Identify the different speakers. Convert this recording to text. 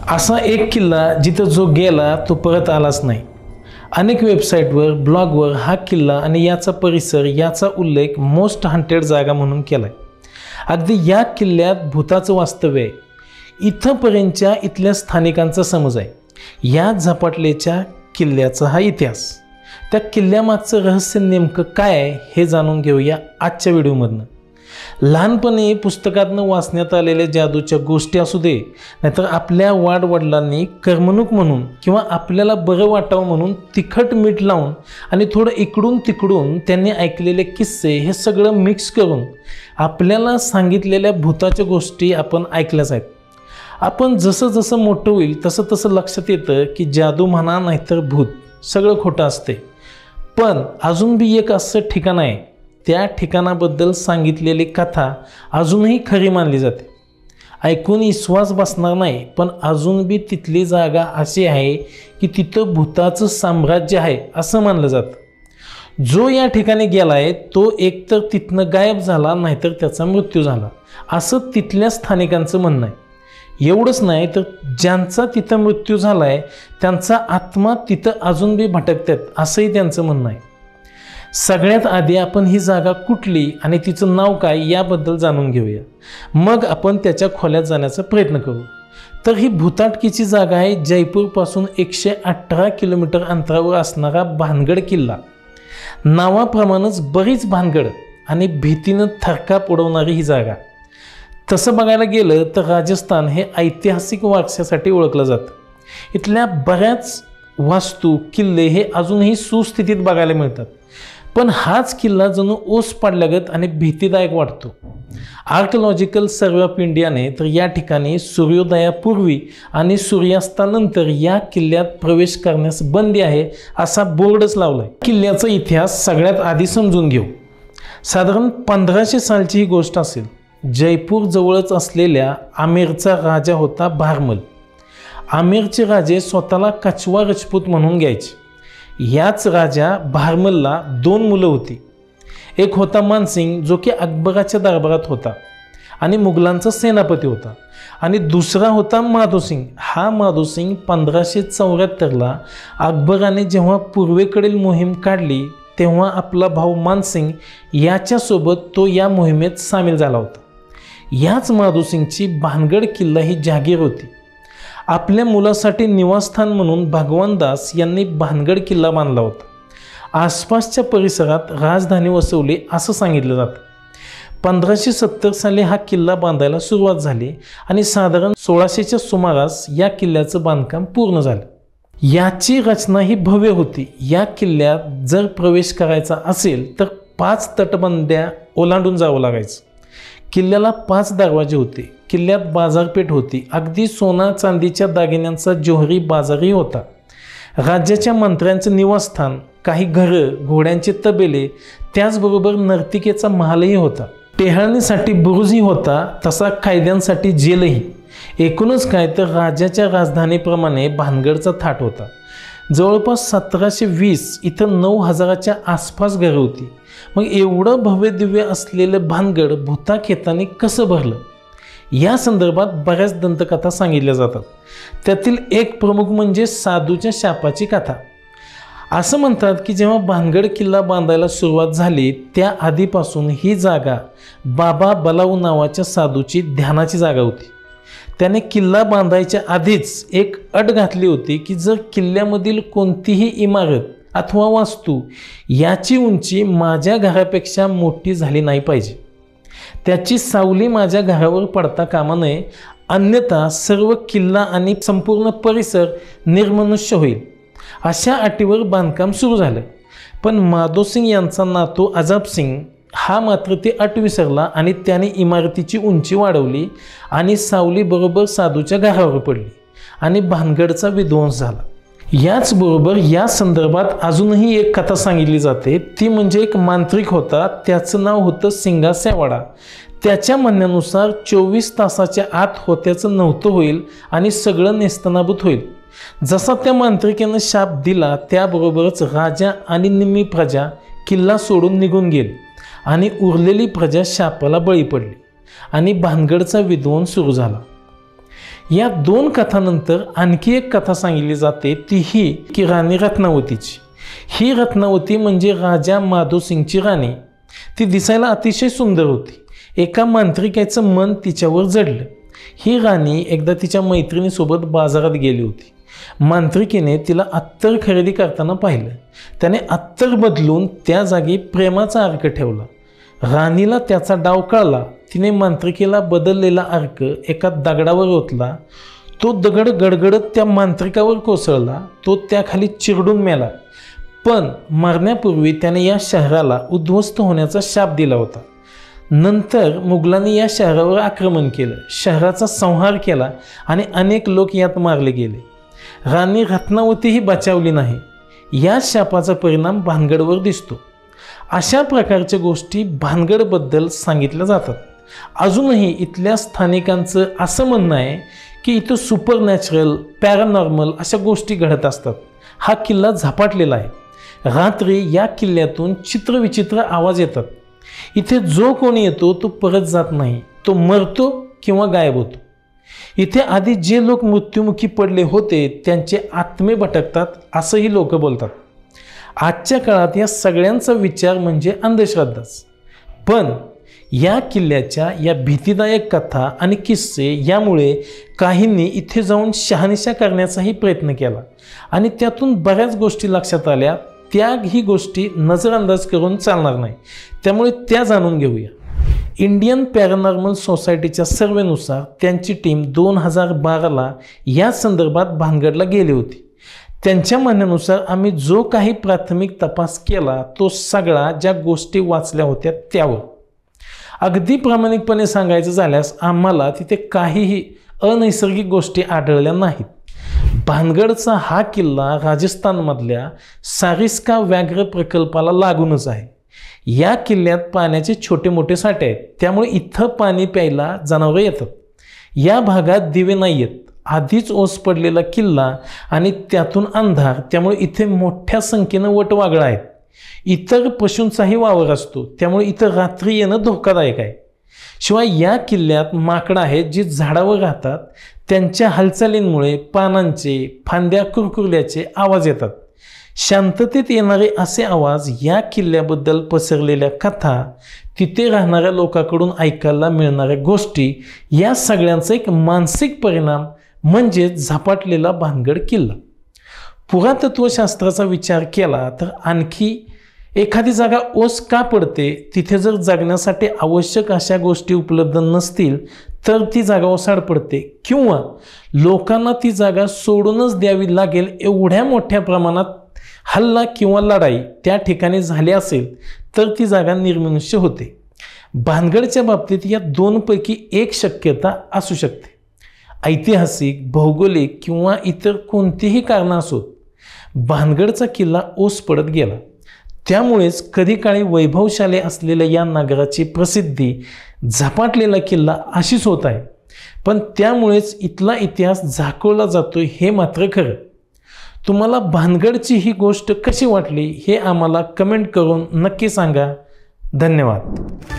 Speaker 1: असा एक किल्ला जिथं जो गेला तो परत आलाच नाही। अनेक वेबसाईटवर ब्लॉगवर हा किल्ला आणि याचा परिसर याचा उल्लेख मोस्ट हंटेड जागा म्हणून केलाय। अगदी या किल्ल्यात भूताचं वास्तव्य आहे इथंपर्यंतच्या इथल्या स्थानिकांचा समज आहे। या झपाटलेच्या किल्ल्याचा हा इतिहास, त्या किल्ल्यामागचं रहस्य नेमकं काय आहे हे जाणून घेऊया आजच्या व्हिडिओमधनं। लहानपणी पुस्तकातनं वाचण्यात आलेल्या जादूच्या गोष्टी असू दे, नाहीतर आपल्या वाडवडिलांनी करमणूक म्हणून किंवा आपल्याला बरं वाटावं म्हणून तिखट मीठ लावून आणि थोडं इकडून तिकडून त्यांनी ऐकलेले किस्से, हे सगळं मिक्स करून आपल्याला सांगितलेल्या भूताच्या गोष्टी आपण ऐकल्याच आहेत। आपण जसं जसं मोठं होईल तसं तसं लक्षात येतं की जादू म्हणा नाहीतर भूत सगळं खोटं असते। पण अजून बी एक असं ठिकाण आहे, त्या ठिकाणाबद्दल सांगितलेली कथा अजूनही खरी मानली जाते। ऐकून विश्वास बसणार नाही, पण अजून बी तिथली जागा अशी आहे की तिथं भूताचं साम्राज्य आहे असं मानलं जातं। जो या ठिकाणी गेलाय तो एकतर तिथनं गायब झाला नाहीतर त्याचा मृत्यू झाला असं तिथल्या स्थानिकांचं म्हणणं आहे। एवढंच नाही तर ज्यांचा तिथं मृत्यू झालाय त्यांचा आत्मा तिथं अजून बी भटकतात असंही त्यांचं म्हणणं आहे। सगळ्यात आधी आपण ही जागा कुठली आणि तिचं नाव काय याबद्दल जाणून घेऊया, मग आपण त्याच्या खोल्यात जाण्याचा प्रयत्न करू। तर ही भूताटकीची जागा आहे जयपूरपासून 118 किलोमीटर अंतरावर असणारा भानगड किल्ला। नावाप्रमाणेच बरीच भानगड आणि भीतीनं थरकाप उडवणारी ही जागा। तसं बघायला गेलं तर राजस्थान हे ऐतिहासिक वारशासाठी ओळखलं जातं। इथल्या बऱ्याच वास्तू किल्ले हे अजूनही सुस्थितीत बघायला मिळतात, पण हाच किल्ला जणू ओस पडल्यागत आणि भीतीदायक वाटतो। आर्किओलॉजिकल सर्वे ऑफ इंडियाने तर या ठिकाणी सूर्योदयापूर्वी आणि सूर्यास्तानंतर या किल्ल्यात प्रवेश करण्यास बंदी आहे असा बोर्डच लावलाय। किल्ल्याचा इतिहास सगळ्यात आधी समजून घेऊ। साधारण 1500 सालची ही गोष्ट असेल। जयपूर जवळच असलेल्या आमेरचा राजा होता भारमल। आमेरचे राजे स्वतःला कछवा राजपूत म्हणून घ्यायचे। याच राजा भारमलला 2 मुलं होती। एक होता मानसिंग जो की अकबराच्या दरबारात होता आणि मुघलांचा सेनापती होता, आणि दुसरा होता माधोसिंग। हा माधोसिंग 1574ला अकबराने जेव्हा पूर्वेकडील मोहीम काढली तेव्हा आपला भाऊ मानसिंग याच्यासोबत तो या मोहिमेत सामील झाला होता। याच माधोसिंगची भानगड किल्ला ही जागीर होती। आपल्या मुलासाठी निवासस्थान म्हणून भगवान दास यांनी भानगड किल्ला बांधला होता। आसपासच्या परिसरात राजधानी वसवली असं सांगितलं जातं। 1570 साली हा किल्ला बांधायला सुरुवात झाली आणि साधारण 1600च्या सुमारास या किल्ल्याचं बांधकाम पूर्ण झालं। याची रचना ही भव्य होती। या किल्ल्यात जर प्रवेश करायचा असेल तर 5 तटबंद्या ओलांडून जावं लागायचं। किल्ल्याला 5 दरवाजे होते। किल्ल्यात बाजारपेठ होती। अगदी सोना चांदीच्या दागिन्यांचा जोहरी बाजारही होता। राज्याच्या मंत्र्यांचं निवासस्थान, काही घरं, घोड्यांचे तबेले, त्याचबरोबर नर्तिकेचा महालही होता। टेहळणीसाठी बुरुजही होता, तसा कैद्यांसाठी जेलही। एकूणच काय तर राजाच्या राजधानीप्रमाणे भानगडचा थाट होता। जवळपास 1720 इथं 9000च्या आसपास घरं होती। मग एवढं भव्य दिव्य असलेलं भानगड भूताखेताने कसं भरलं या संदर्भात बऱ्याच दंतकथा सांगितल्या जातात। त्यातील एक प्रमुख म्हणजे साधूच्या शापाची कथा। असं म्हणतात की जेव्हा भानगड किल्ला बांधायला सुरुवात झाली त्या आधीपासून ही जागा बाबा बलाऊ नावाच्या साधूची ध्यानाची जागा होती। त्याने किल्ला बांधायच्या आधीच एक अट घातली होती की जर किल्ल्यामधील कोणतीही इमारत अथवा वास्तू याची उंची माझ्या घरापेक्षा मोठी झाली नाही पाहिजे, त्याची सावली माझ्या घरावर पडता कामा नये, अन्यथा सर्व किल्ला आणि संपूर्ण परिसर निर्मनुष्य होईल। अशा अटीवर बांधकाम सुरू झालं। पण माधोसिंग यांचा नातू अजाबसिंग हा मात्र ती अट विसरला आणि त्याने इमारतीची उंची वाढवली आणि सावली बरोबर साधूच्या घरावर पडली आणि भानगडचा विध्वंस झाला। याचबरोबर या संदर्भात अजूनही एक कथा सांगितली जाते, ती म्हणजे एक मांत्रिक होता, त्याचं नाव होतं सिंगासेवाडा। त्याच्या म्हणण्यानुसार 24 तासाच्या आत होत्याचं नव्हतं होईल आणि सगळं नेस्तनाबूत होईल। जसा त्या मांत्रिकेनं शाप दिला त्याबरोबरच राजा आणि निम्मी प्रजा किल्ला सोडून निघून गेली आणि उरलेली प्रजा शापाला बळी पडली आणि भानगडचा विध्वंस सुरू झाला। या दोन कथानंतर आणखी एक कथा सांगितली जाते, ती ही की राणी रत्नावतीची. ही रत्नावती म्हणजे राजा माधो सिंगची राणी. ती दिसायला अतिशय सुंदर होती. एका मांत्रिकेचं मन तिच्यावर जडलं. ही राणी एकदा तिच्या मैत्रिणीसोबत बाजारात गेली होती. मांत्रिकेने तिला अत्तर खरेदी करताना पाहिलं. त्याने अत्तर बदलून त्या जागी प्रेमाचा अर्क ठेवला. राणीला त्याचा डाव कळला. तिने मांत्रिकेला बदललेला अर्क एका दगडावर ओतला. तो दगड गडगडत त्या मांत्रिकावर कोसळला. तो त्याखाली चिरडून मेला. पण मरण्यापूर्वी त्याने या शहराला उद्ध्वस्त होण्याचा शाप दिला होता. नंतर मुघलांनी या शहरावर आक्रमण केलं, शहराचा संहार केला आणि अनेक लोक यात मारले गेले. राणी रत्नावतीही बचावली नाही. या शापाचा परिणाम भानगडवर दिसतो. अशा प्रकारच्या गोष्टी भानगडबद्दल सांगितल्या जातात. अजूनही इथल्या स्थानिकांचं असं म्हणणं आहे की इथं सुपरनॅचरल, पॅरानॉर्मल अशा गोष्टी घडत असतात. हा किल्ला झपाटलेला आहे. रात्री या किल्ल्यातून चित्रविचित्र आवाज येतात. इथे जो कोणी येतो तो परत जात नाही. तो मरतो किंवा गायब होतो. इथे आधी जे लोक मृत्युमुखी पडले होते त्यांचे आत्मे भटकतात असंही लोक बोलतात. आजच्या काळात या सगळ्यांचा विचार म्हणजे अंधश्रद्धाच. पण या किल्ल्याच्या या भीतीदायक कथा आणि किस्से यामुळे काहींनी इथे जाऊन शहानिशा करण्याचाही प्रयत्न केला आणि त्यातून बऱ्याच गोष्टी लक्षात आल्या. त्या ही गोष्टी नजरअंदाज करून चालणार नाही, त्यामुळे त्या जाणून घेऊया. इंडियन पॅरानॉर्मल सोसायटीच्या सर्वेनुसार त्यांची टीम 2012ला या संदर्भात भानगडला गेली होती. त्यांच्या म्हणण्यानुसार आम्ही जो काही प्राथमिक तपास केला तो सगळा ज्या गोष्टी वाचल्या होत्या त्यावर. अगदी प्रामाणिकपणे सांगायचं झाल्यास आम्हाला तिथे काहीही अनैसर्गिक गोष्टी आढळल्या नाहीत. भानगडचा हा किल्ला राजस्थानमधल्या सारिस्का व्याघ्र प्रकल्पाला लागूनच आहे. या किल्ल्यात पाण्याचे छोटे मोठे साठे आहेत, त्यामुळे इथं पाणी प्यायला जनावरं येतात. या भागात दिवे नाही आहेत. आधीच ओस पडलेला किल्ला आणि त्यातून अंधार, त्यामुळे इथे मोठ्या संख्येनं वटवाघळं आहेत. इतर पशूंचाही वावर असतो, त्यामुळे इथं रात्री येणं धोकादायक आहे. शिवाय या किल्ल्यात माकडं आहेत जी झाडावर राहतात. त्यांच्या हालचालींमुळे पानांचे, फांद्या कुरकुरल्याचे आवाज येतात. शांततेत येणारे असे आवाज, या किल्ल्याबद्दल पसरलेल्या कथा, तिथे राहणाऱ्या लोकांकडून ऐकायला मिळणाऱ्या गोष्टी, या सगळ्यांचा एक मानसिक परिणाम म्हणजे झपाटलेला भानगड किल्ला. पुरातत्वशास्त्राचा विचार केला तर आणखी एखादी जागा ओस का पडते, तिथे जर जगण्यासाठी आवश्यक अशा गोष्टी उपलब्ध नसतील तर ती जागा ओसाड पडते, किंवा लोकांना ती जागा सोडूनच द्यावी लागेल एवढ्या मोठ्या प्रमाणात हल्ला किंवा लढाई त्या ठिकाणी झाली असेल तर ती जागा निर्मनुष्य होते. भानगडच्या बाबतीत या दोनपैकी एक शक्यता असू शकते. ऐतिहासिक, भौगोलिक किंवा इतर कोणतीही कारणं असोत, भानगडचा किल्ला ओस पडत गेला. त्यामुळेच कधी काळी वैभवशाली असलेल्या या नगराची प्रसिद्धी झपाटलेला किल्ला अशीच होत आहे. पण त्यामुळेच इथला इतिहास झाकोळला जातोय हे मात्र खरं. तुम्हाला भानगडची ही गोष्ट कशी वाटली हे आम्हाला कमेंट करून नक्की सांगा. धन्यवाद.